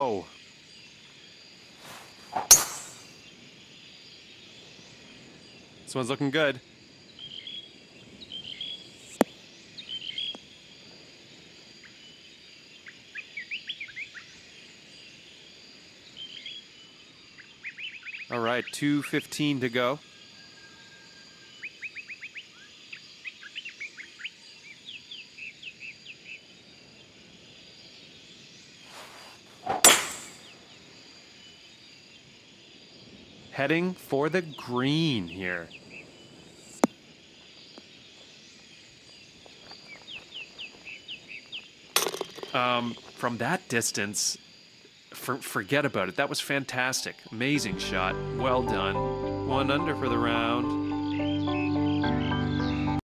Oh. This one's looking good. All right, 2:15 to go. Heading for the green here. From that distance, forget about it. That was fantastic. Amazing shot. Well done. 1 under for the round.